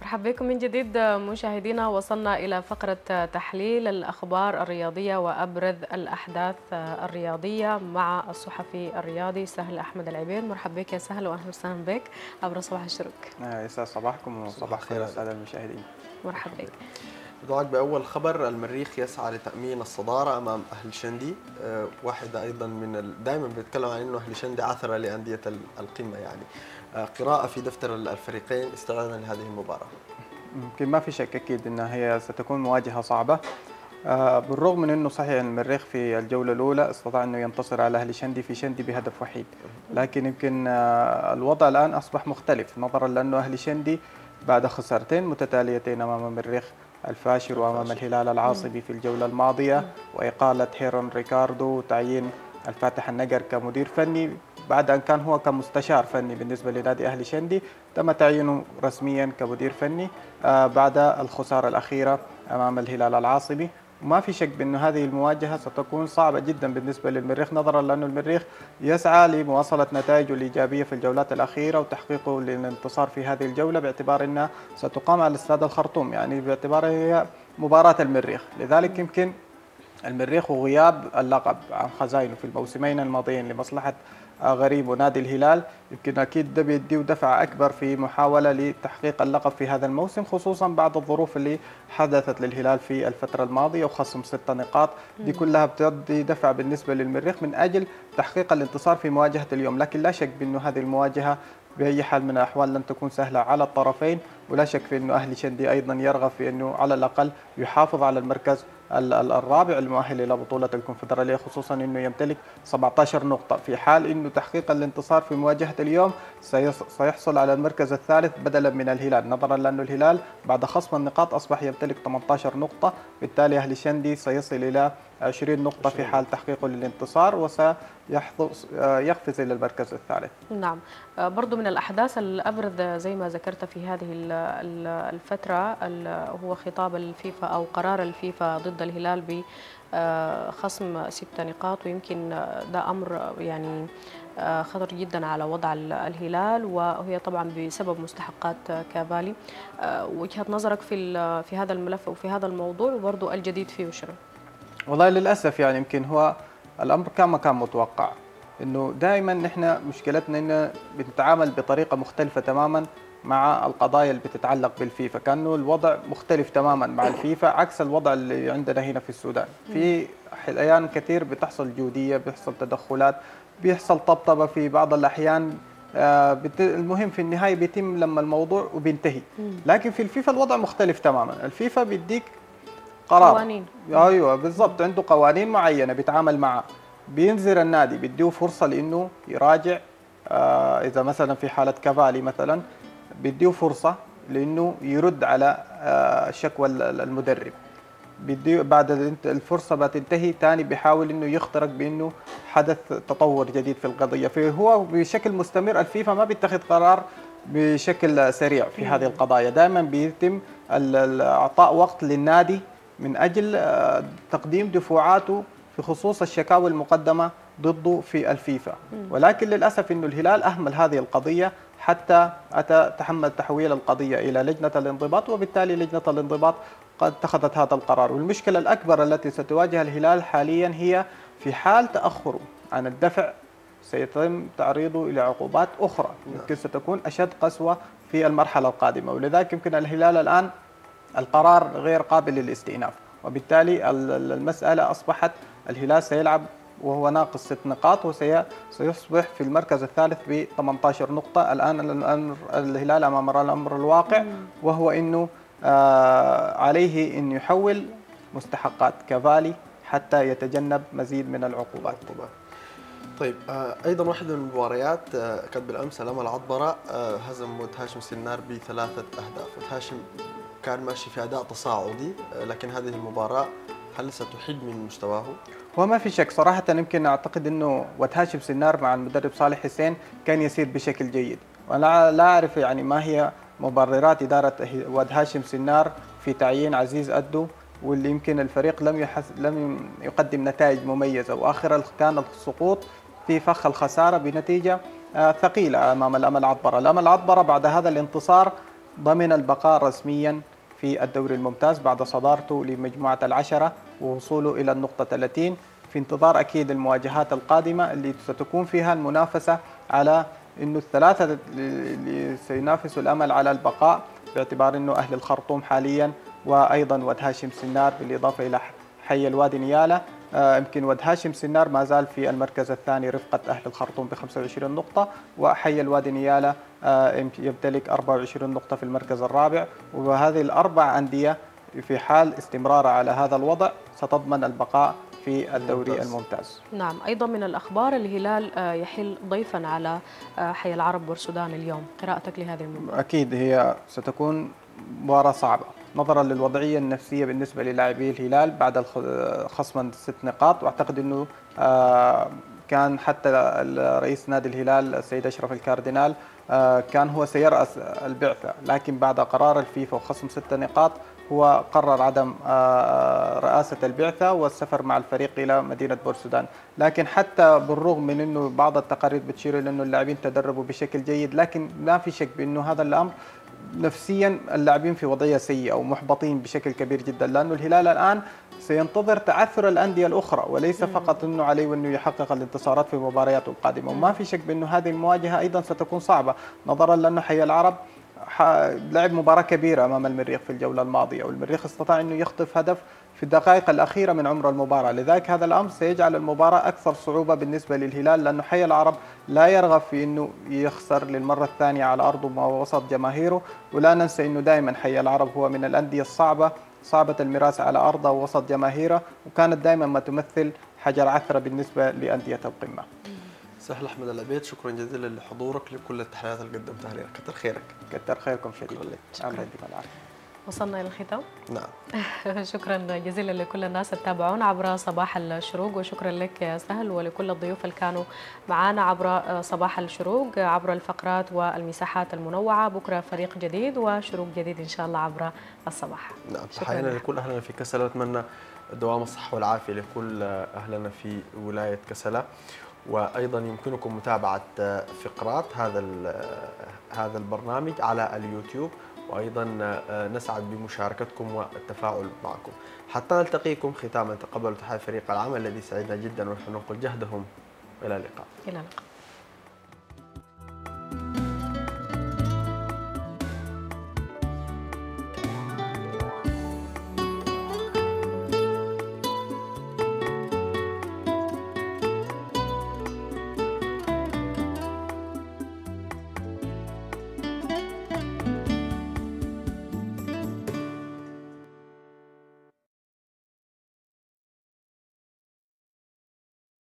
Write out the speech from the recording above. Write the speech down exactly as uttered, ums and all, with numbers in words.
مرحبا بكم من جديد مشاهدينا. وصلنا إلى فقرة تحليل الأخبار الرياضية وأبرز الأحداث الرياضية مع الصحفي الرياضي سهل أحمد العبيد. مرحبا بك يا سهل وأهلا وسهلا بك عبر صباح الشروق. يسعد صباحكم وصباح خير السادة المشاهدين. مرحبا بك. بدعاك بأول خبر، المريخ يسعى لتأمين الصدارة أمام أهل شندي. أه واحدة أيضا من ال... دائما بيتكلم عن أنه أهل شندي عثرة لأندية القمة، يعني أه قراءة في دفتر الفريقين استعدادا لهذه المباراة. يمكن ما في شك أكيد أنها هي ستكون مواجهة صعبة، أه بالرغم من أنه صحيح المريخ في الجولة الأولى استطاع أنه ينتصر على أهل شندي في شندي بهدف وحيد، لكن يمكن أه الوضع الآن أصبح مختلف نظرا لأنه أهل شندي بعد خسارتين متتاليتين أمام المريخ الفاشر وأمام الهلال العاصبي في الجولة الماضية، وإقالة هيرون ريكاردو وتعيين الفاتح النقر كمدير فني بعد أن كان هو كمستشار فني بالنسبة لنادي أهل شندي، تم تعيينه رسميا كمدير فني بعد الخسارة الأخيرة أمام الهلال العاصبي. وما في شك بأن هذه المواجهة ستكون صعبة جدا بالنسبة للمريخ نظرا لأن المريخ يسعى لمواصلة نتائجه الإيجابية في الجولات الأخيرة وتحقيقه للانتصار في هذه الجولة، باعتبار أنها ستقام على استاد الخرطوم، يعني باعتبارها هي مباراة المريخ. لذلك يمكن المريخ وغياب اللقب عن خزائنه في الموسمين الماضيين لمصلحة غريب ونادي الهلال يمكن أكيد ده بيديه دفعة أكبر في محاولة لتحقيق اللقب في هذا الموسم، خصوصا بعد الظروف اللي حدثت للهلال في الفترة الماضية وخصم ست نقاط. دي كلها بتدي دفعة بالنسبة للمريخ من أجل تحقيق الانتصار في مواجهة اليوم، لكن لا شك بأنه هذه المواجهة بأي حال من الأحوال لن تكون سهلة على الطرفين، ولا شك في أنه أهل شندي أيضا يرغب في أنه على الأقل يحافظ على المركز الرابع المؤهل إلى بطولة الكونفدرالية، خصوصا أنه يمتلك سبعة عشر نقطة. في حال أنه تحقيق الانتصار في مواجهة اليوم سيحصل على المركز الثالث بدلا من الهلال، نظرا لأن الهلال بعد خصم النقاط أصبح يمتلك ثمانية عشر نقطة، بالتالي أهل شندي سيصل إلى عشرين نقطة في حال تحقيقه للانتصار وسيقفز إلى المركز الثالث. نعم، برضو من الأحداث الأبرز زي ما ذكرت في هذه الفترة هو خطاب الفيفا أو قرار الفيفا ضد الهلال بخصم ست نقاط، ويمكن ده أمر يعني خطر جدا على وضع الهلال، وهي طبعا بسبب مستحقات كافالي. وجهة نظرك في في هذا الملف وفي هذا الموضوع، وبرضو الجديد فيه شنو؟ والله للأسف يعني يمكن هو الأمر كما كان متوقع، إنه دائما نحن مشكلتنا إنه بنتعامل بطريقة مختلفة تماما مع القضايا اللي بتتعلق بالفيفا، كأنه الوضع مختلف تماما مع الفيفا عكس الوضع اللي عندنا هنا في السودان. في أحيان كثير بتحصل جودية، بيحصل تدخلات، بيحصل طبطبة في بعض الأحيان، آه المهم في النهاية بيتم لما الموضوع وبينتهي. لكن في الفيفا الوضع مختلف تماما، الفيفا بيديك قرار، قوانين. ايوه بالضبط، عنده قوانين معينه بيتعامل معها، بينزل النادي بيديه فرصه لانه يراجع. آه اذا مثلا في حاله كافالي مثلا بيديه فرصه لانه يرد على آه شكوى المدرب، بيديه بعد الفرصه بتنتهي ثاني بيحاول انه يخترق بانه حدث تطور جديد في القضيه، فهو بشكل مستمر. الفيفا ما بيتخذ قرار بشكل سريع في هذه القضايا، دائما بيتم اعطاء وقت للنادي من أجل تقديم دفوعاته في خصوص الشكاوى المقدمة ضده في الفيفا. ولكن للأسف أن الهلال أهمل هذه القضية حتى أتى تحمل تحويل القضية إلى لجنة الانضباط، وبالتالي لجنة الانضباط قد اتخذت هذا القرار. والمشكلة الأكبر التي ستواجه الهلال حاليا هي في حال تأخره عن الدفع سيتم تعريضه إلى عقوبات أخرى يمكن ستكون أشد قسوة في المرحلة القادمة، ولذلك يمكن الهلال الآن القرار غير قابل للاستئناف، وبالتالي المسألة أصبحت الهلال سيلعب وهو ناقص ست نقاط وسيصبح في المركز الثالث ب ثمانية عشر نقطة. الآن الأمر الهلال أمام الأمر الواقع، وهو أنه آه عليه أن يحول مستحقات كافالي حتى يتجنب مزيد من العقوبات. طيب آه ايضا واحده من المباريات آه كانت بالامس امام العطبره، آه هزم ود هاشم سنار بثلاثه اهداف. ود هاشم كان ماشي في اداء تصاعدي، آه لكن هذه المباراه هل ستحد من مستواه؟ هو ما في شك صراحه، يمكن اعتقد انه ود هاشم سنار مع المدرب صالح حسين كان يسير بشكل جيد، وانا لا اعرف يعني ما هي مبررات اداره ود هاشم سنار في تعيين عزيز أدو، واللي يمكن الفريق لم يحس لم يقدم نتائج مميزه، واخر كان السقوط في فخ الخساره بنتيجه ثقيله امام الامل العطبره. الامل العطبره بعد هذا الانتصار ضمن البقاء رسميا في الدوري الممتاز بعد صدارته لمجموعة العشرة ووصوله إلى النقطة ثلاثين، في انتظار أكيد المواجهات القادمة اللي ستكون فيها المنافسة على أنه الثلاثة اللي سينافسوا الأمل على البقاء، باعتبار أنه أهل الخرطوم حاليا وأيضا ود هاشم سنار بالإضافة إلى حي الوادي نيالة. آه، يمكن ود هاشم سنار ما زال في المركز الثاني رفقة أهل الخرطوم ب خمسة وعشرين نقطة، وحي الوادي نيالة آه، يمتلك أربعة وعشرين نقطة في المركز الرابع. وهذه الأربع أندية في حال استمرار على هذا الوضع ستضمن البقاء في الدوري الممتاز. الممتاز. نعم، أيضا من الأخبار الهلال يحل ضيفا على حي العرب بورسودان اليوم، قراءتك لهذه المباراة؟ أكيد هي ستكون مباراة صعبة نظرا للوضعية النفسية بالنسبة للاعبي الهلال بعد خصم ست نقاط، واعتقد أنه كان حتى رئيس نادي الهلال السيد أشرف الكاردينال كان هو سيرأس البعثة، لكن بعد قرار الفيفا وخصم ست نقاط هو قرر عدم رئاسة البعثة والسفر مع الفريق إلى مدينة بورسودان. لكن حتى بالرغم من أنه بعض التقارير بتشير إلى أنه اللاعبين تدربوا بشكل جيد، لكن لا في شك بأنه هذا الأمر نفسيا اللاعبين في وضعية سيئة ومحبطين بشكل كبير جدا، لأنه الهلال الآن سينتظر تعثر الأندية الأخرى وليس فقط أنه عليه أنه يحقق الانتصارات في مبارياته القادمة. وما في شك بأنه هذه المواجهة أيضا ستكون صعبة نظرا لأنه حي العرب لعب مباراة كبيرة أمام المريخ في الجولة الماضية، والمريخ استطاع أنه يخطف هدف في الدقائق الأخيرة من عمر المباراة، لذلك هذا الأمر سيجعل المباراة أكثر صعوبة بالنسبة للهلال، لأنه حي العرب لا يرغب في أنه يخسر للمرة الثانية على أرضه وسط جماهيره. ولا ننسى أنه دائما حي العرب هو من الأندية الصعبة صعبة المراس على أرضه ووسط جماهيره، وكانت دائما ما تمثل حجر عثرة بالنسبة لأندية القمة. سهل أحمد العبيد، شكرا جزيلا لحضورك، لكل التحيات اللي قدمتها لنا، كثر خيرك. كثر خيركم شديد. شكرا لك. وصلنا إلى الختام. نعم. شكرا جزيلا لكل الناس اللي تابعونا عبر صباح الشروق، وشكرا لك يا سهل ولكل الضيوف اللي كانوا معنا عبر صباح الشروق عبر الفقرات والمساحات المنوعة. بكرة فريق جديد وشروق جديد إن شاء الله عبر الصباح. نعم، تحياتنا لكل أهلنا في كسلة، أتمنى دوام الصحة والعافية لكل أهلنا في ولاية كسلة. وأيضا يمكنكم متابعة فقرات هذا هذا البرنامج على اليوتيوب، وأيضا نسعد بمشاركتكم والتفاعل معكم. حتى نلتقيكم ختاما، تقبلوا تحية فريق العمل الذي سعدنا جدا ونحن نقول جهدهم. إلى اللقاء. إلى اللقاء.